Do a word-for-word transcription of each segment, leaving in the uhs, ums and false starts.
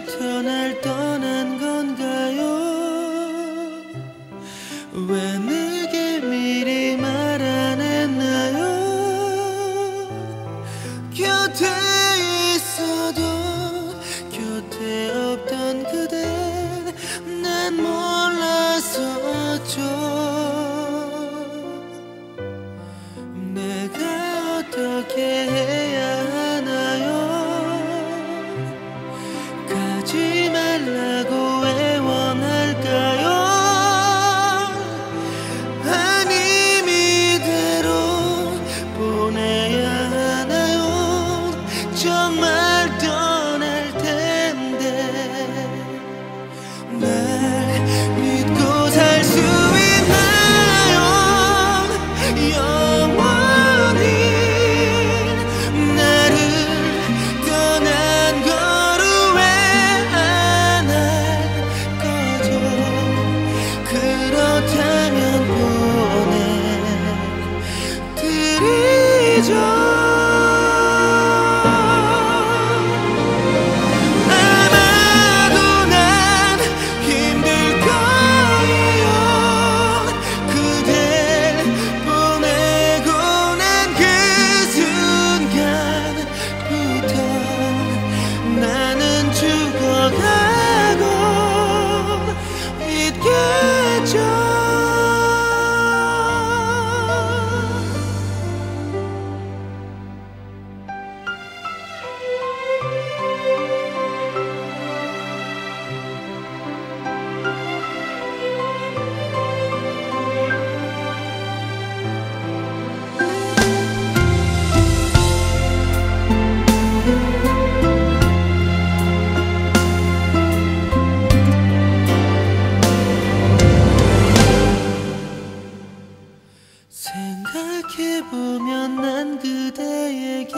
이제부터 날 떠난 건가요? 왜 내게 미리 말 안 했나요? 곁에 있어도 곁에 없던 그댄 난 몰랐었죠. 내가 어떻게 해야 하나요? 가지 말라고 애원할까요? 아님 이대로 보내야 하나요? 정말 떠날 텐데 날 믿고 살 수 있나요? 영원히 나를 떠난 거를 왜 안 할 거죠? 그렇다면 보내드리죠. 생각해보면 난 그대에게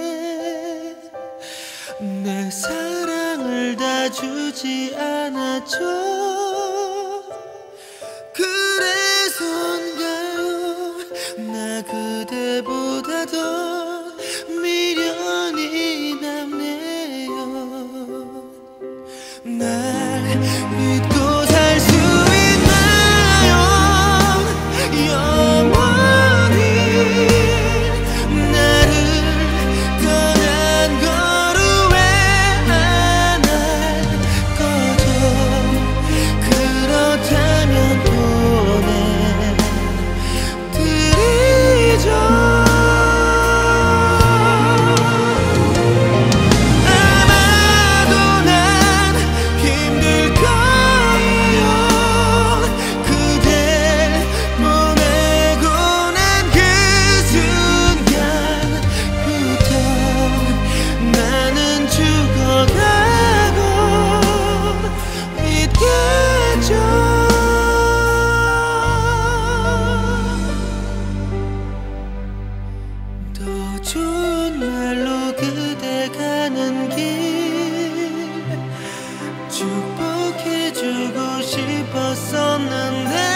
내 사랑을 다 주지 않았죠. 그래서인가요 나 그대보다 더 미련이 남네요. 날 믿고 살 수 있나요? 영원히 나를 떠난 거를 왜 안 할 거죠? 그렇다면 보내드리죠. 더 좋은 날로 그대 가는 길 축복해주고 싶었었는데